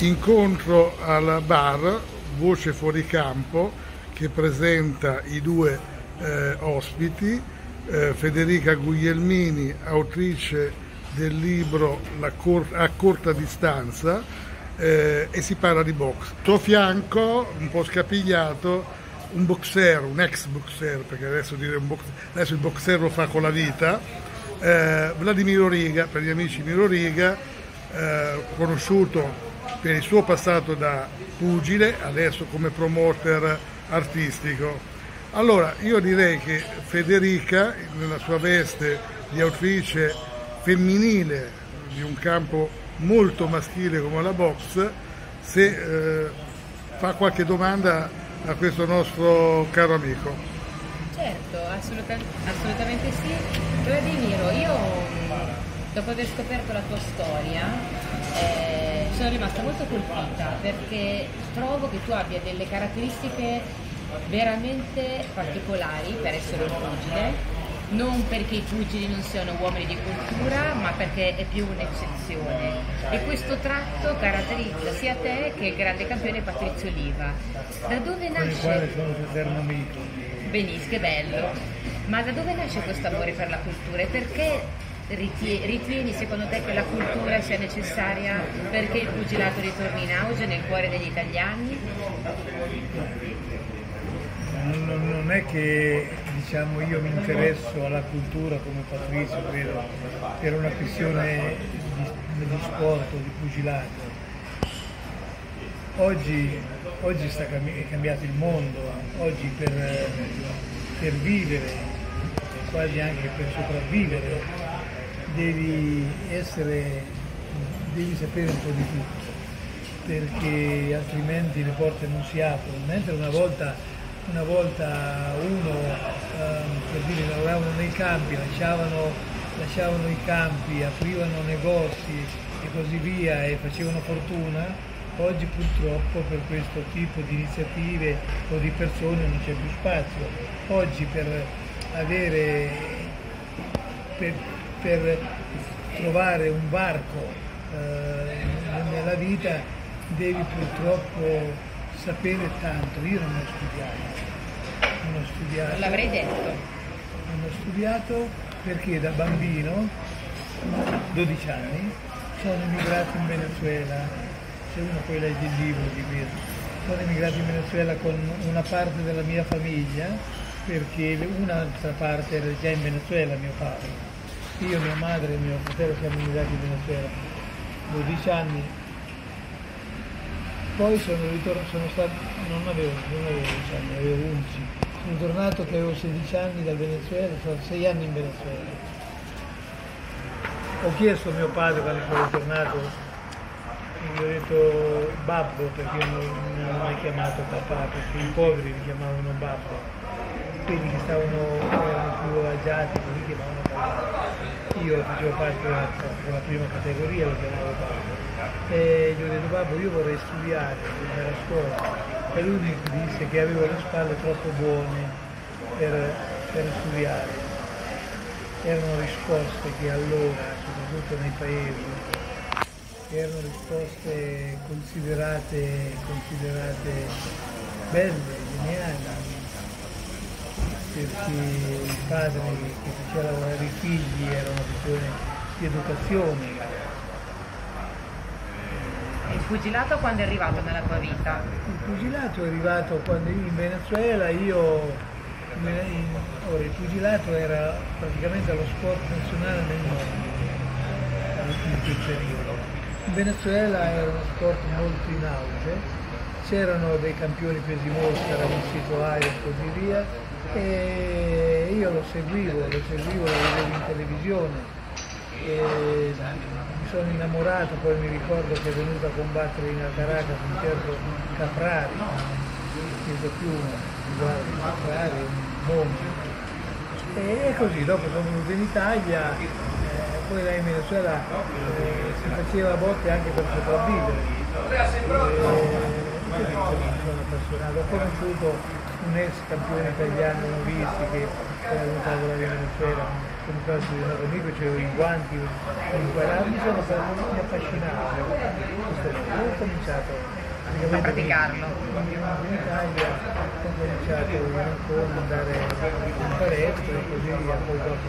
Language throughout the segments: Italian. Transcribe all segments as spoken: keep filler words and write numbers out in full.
incontro al bar Voce Fuori Campo che presenta i due eh, ospiti, eh, Federica Guglielmini, autrice del libro La cor- A corta distanza, eh, e si parla di box. Al suo fianco, un po' scapigliato, un boxer, un ex boxer, perché adesso, dire un box, adesso il boxer lo fa con la vita, eh, Vladimiro Riga, per gli amici Miro Riga, eh, conosciuto per il suo passato da pugile, adesso come promoter artistico. Allora, io direi che Federica, nella sua veste di autrice femminile di un campo molto maschile come la box, se eh, fa qualche domanda a questo nostro caro amico. Certo, assoluta- assolutamente sì. Vladimiro, io dopo aver scoperto la tua storia eh, sono rimasta molto colpita, perché trovo che tu abbia delle caratteristiche veramente particolari per essere un pugile, non perché i pugili non siano uomini di cultura, ma perché è più un'eccezione, e questo tratto caratterizza sia te che il grande campione Patrizio Oliva. Da dove nasce? Con il quale sono un eterno amico. Benissimo, che bello. Ma da dove nasce questo amore per la cultura e perché ritieni, ritieni secondo te che la cultura sia necessaria perché il pugilato ritorni in auge nel cuore degli italiani? Non, non è che diciamo io mi interesso alla cultura come Patrizio, credo, per una questione di, di sport o di pugilato. Oggi, oggi sta cambi- è cambiato il mondo, oggi per, per vivere, quasi anche per sopravvivere, devi essere, devi sapere un po' di tutto, perché altrimenti le porte non si aprono. Mentre una volta Una volta uno, ehm, per dire, lavoravano nei campi, lasciavano, lasciavano i campi, aprivano negozi e così via e facevano fortuna. Oggi purtroppo per questo tipo di iniziative o di persone non c'è più spazio. Oggi per avere, per, per trovare un varco eh, nella vita devi purtroppo sapere tanto. Io non ho studiato, non ho studiato. Non l'avrei detto. Non ho studiato perché da bambino, dodici anni, sono emigrato in Venezuela. Se uno poi legge il libro di questo, sono emigrato in Venezuela con una parte della mia famiglia, perché un'altra parte era già in Venezuela, mio padre. Io, mia madre e mio fratello siamo emigrati in Venezuela, dodici anni. Poi sono ritornato, sono stato, non avevo, non avevo dodici anni, avevo undici. Sono tornato che avevo sedici anni dal Venezuela, sono sei anni in Venezuela. Ho chiesto a mio padre quando sono tornato, gli ho detto babbo, perché io non, non ho mai chiamato papà, perché i poveri mi chiamavano babbo. Quelli che stavano, erano più agiati, così chiamavano babbo. Io facevo parte della, della prima categoria, lo chiamavo babbo. E gli ho detto babbo, io vorrei studiare, andare a scuola, e lui mi disse che avevo le spalle troppo buone per, per studiare. Erano risposte che allora, soprattutto nei paesi, erano risposte considerate, considerate belle, geniali, perché il padre che faceva lavorare i figli era una questione di educazione. Il pugilato quando è arrivato nella tua vita? Il pugilato è arrivato quando in Venezuela io, in, ora il pugilato era praticamente lo sport nazionale nel mondo in quel periodo. In Venezuela era uno sport molto in auge, c'erano dei campioni pesi mosca, Ramossi Toaio e così via, e io lo seguivo, lo seguivo, lo vedevo in televisione. E mi sono innamorato, poi mi ricordo che è venuto a combattere in Caracas un certo Caprari, credo più uguale Caprari, un mondo. E così, dopo sono venuto in Italia, eh, poi là in Venezuela eh, si faceva a botte anche per sopravvivere. E, mi sono appassionato, ho conosciuto un ex campione italiano novizi che era venuto a lavorare in Venezuela, con quasi di un amico, c'avevo i guanti, con i guardi, mi affascinava questo lavoro. Ho cominciato a praticarlo. In Italia ho cominciato in Ancona ad andare in palestra e così via, poi dopo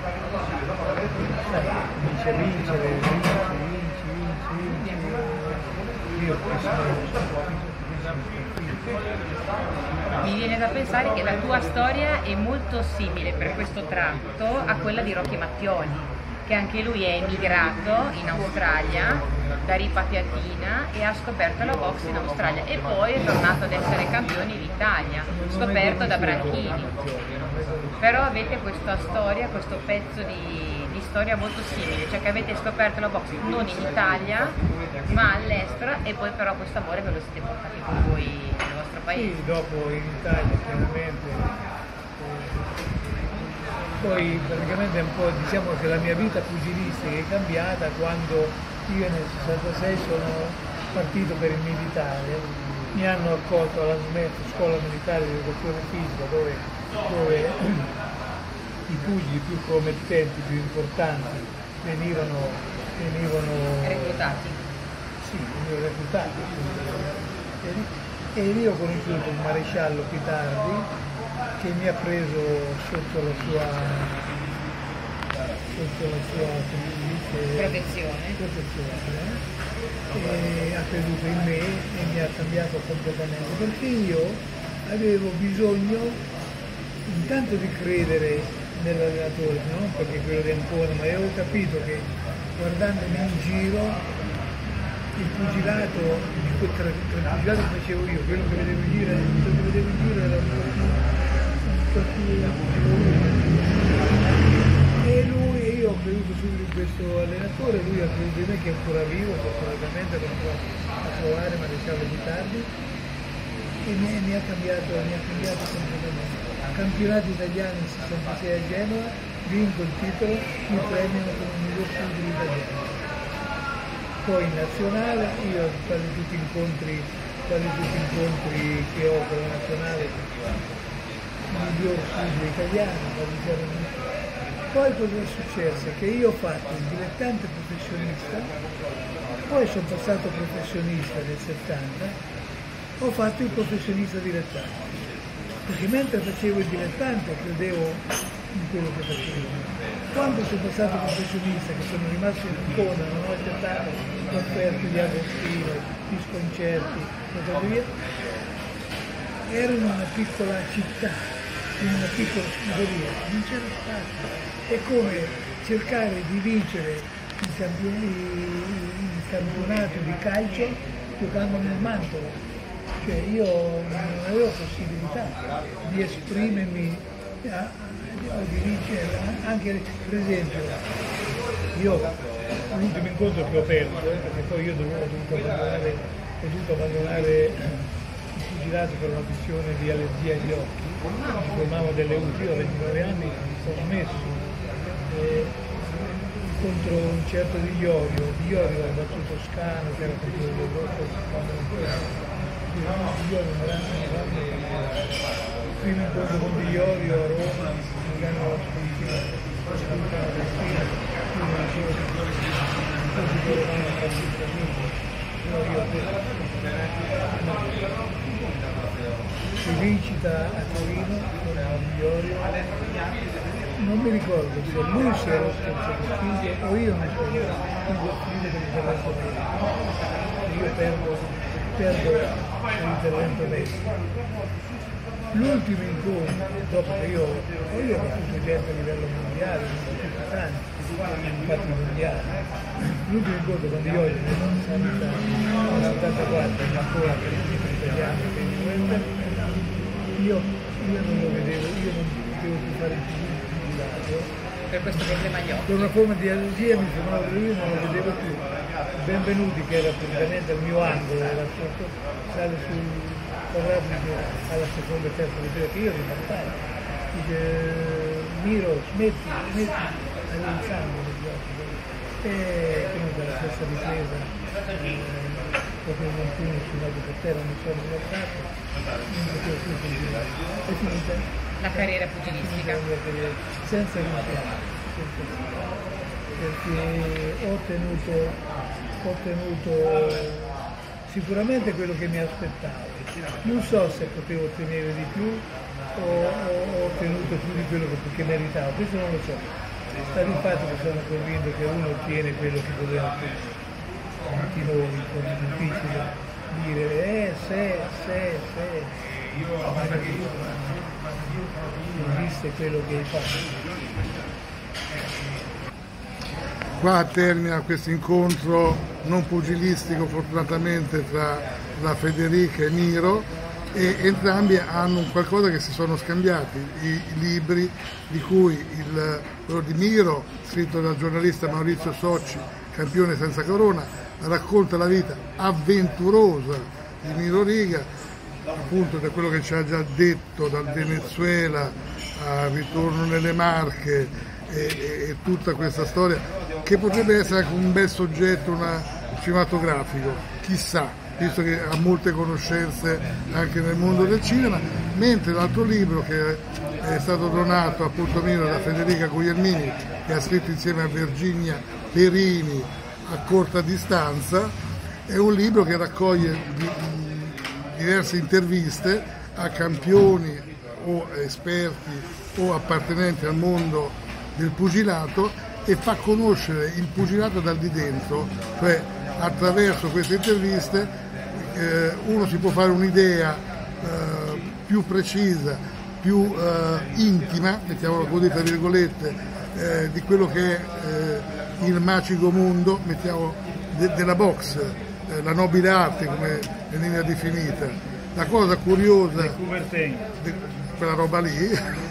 sai, cominci a vincere, vinci, vinci, vinci, vinci, io mi viene da pensare che la tua storia è molto simile per questo tratto a quella di Rocky Mattioli, che anche lui è emigrato in Australia da ripatriatina e ha scoperto la box in Australia e poi è tornato ad essere campione in Italia, scoperto da Branchini. Però avete questa storia, questo pezzo di, di storia molto simile, cioè che avete scoperto la box non in Italia ma all'estero e poi però questo amore ve lo siete portati con voi nel vostro paese. Sì, dopo in Italia chiaramente. Poi praticamente un po' diciamo che la mia vita pugilistica è cambiata quando io nel sessantasei sono partito per il militare, mi hanno accolto alla S M E F, Scuola Militare di Educazione Fisica, dove, dove i pugili più promettenti, più importanti venivano, venivano reclutati. Sì, venivano reclutati. E lì ho conosciuto il maresciallo Pitardi, che mi ha preso sotto la sua, sotto la sua protezione. protezione e ha creduto in me e mi ha cambiato completamente, perché io avevo bisogno intanto di credere nell'allenatore, non perché quello di Ancona, ma avevo capito che guardandomi in giro il pugilato, il pugilato che facevo io, quello che vedevo in giro, quello che vedevo in giro era un po' più e lui, io ho creduto subito in questo allenatore, lui ha creduto in me che è ancora vivo, fortunatamente lo andrò a trovare, ma diciamo più tardi, e mi, mi ha cambiato, mi ha cambiato completamente. Campionato italiano in sessantasei a Genova, vinco il titolo, mi premiano come miglior pugile italiano. Poi in nazionale, io quasi tutti gli incontri, quasi tutti gli incontri che ho con la nazionale, miglior pugile italiano, poi cosa è successo? Che io ho fatto il dilettante professionista, poi sono passato professionista nel settanta, ho fatto il professionista dilettante, perché mentre facevo il dilettante credevo in quello che facevo. Quando sono passato professionista, che sono rimasto in Ancona, non ho accettato l'offerta di Agostino, di sconcerti e così via, ero in una piccola città, in una piccola scuderia, non c'era spazio. È come cercare di vincere il, campion- il campionato di calcio giocando nel Mantova. Cioè io non avevo possibilità di esprimermi, a, a, di vincere, anche per esempio, io l'ultimo incontro che ho perso, eh, perché poi io dovevo, ho dovuto abbandonare, ho dovuto abbandonare il pugilato per una questione di allergia agli occhi, mi formavo delle uti, io a ventinove anni ho smesso. Eh, contro un certo Di Iorio, Di Iorio ha battuto Toscano, che era campione d'Europa quando non era. Di Iorio non era il primo incontro con Di Iorio a Roma, mi ganò la sconfitta, la sconfitta alla Cristina, io non dicevo che così volevamo una partita amici, però io ho detto che vincita a Torino con Di Iorio, non mi ricordo se lui si è rotto il sottoscritto o io mi sono rotto il sottoscritto per l'intervento medico. Io perdo, perdo l'intervento medico. L'ultimo incontro, dopo che io, poi io ho battuto gente a livello mondiale, ne ho battuto tanti, infatti mondiali. L'ultimo incontro con Di Iorio nel settantaquattro, in ancora per il team italiano, io, io non lo vedevo, io non potevo più fare il team. Per questo problema agli occhi. Per una forma di allergia mi sembrava che io non lo vedevo più. Benvenuti, che era praticamente al mio angolo, era sotto, sale sul quadrato alla seconda e terza lettera che io rimarcavo. Dice Miro, smetti, smetti, avevo il sangue negli occhi. e comunque la stessa ripresa eh, proprio il ventuno sul lago per terra non sono mercato, è finita la carriera pugilistica senza rimpianto, perché ho ottenuto, ho ottenuto sicuramente quello che mi aspettavo, non so se potevo ottenere di più o ho ottenuto più di quello che meritavo, questo non lo so. Sta di fatto che sono convinto che uno ottiene quello che voleva ottenere. Anche noi, è difficile dire, eh, se, se, se, non esiste quello che hai fatto. Qua termina questo incontro non pugilistico fortunatamente tra la Federica e Miro, e entrambi hanno un qualcosa che si sono scambiati, i, i libri di cui il, quello di Miro, scritto dal giornalista Maurizio Socci, Campione senza corona, racconta la vita avventurosa di Miro Riga, appunto da quello che ci ha già detto, dal Venezuela al ritorno nelle Marche e, e, e tutta questa storia, che potrebbe essere anche un bel soggetto una, cinematografico, chissà, visto che ha molte conoscenze anche nel mondo del cinema, mentre l'altro libro che è stato donato a Puntomino da Federica Guglielmini, che ha scritto insieme a Virginia Perini A corta distanza, è un libro che raccoglie di, diverse interviste a campioni o esperti o appartenenti al mondo del pugilato e fa conoscere il pugilato dal di dentro, cioè attraverso queste interviste eh, uno si può fare un'idea eh, più precisa, più eh, intima, mettiamolo così tra virgolette, eh, di quello che è eh, il magico mondo, mettiamo, de- della box, eh, la nobile arte come veniva definita. La cosa curiosa, De, quella roba lì,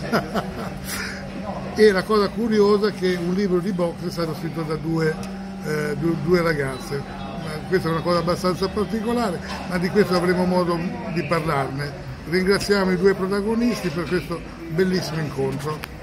e la cosa curiosa è che un libro di box è stato scritto da due, eh, due, due ragazze. Questa è una cosa abbastanza particolare, ma di questo avremo modo di parlarne. Ringraziamo i due protagonisti per questo bellissimo incontro.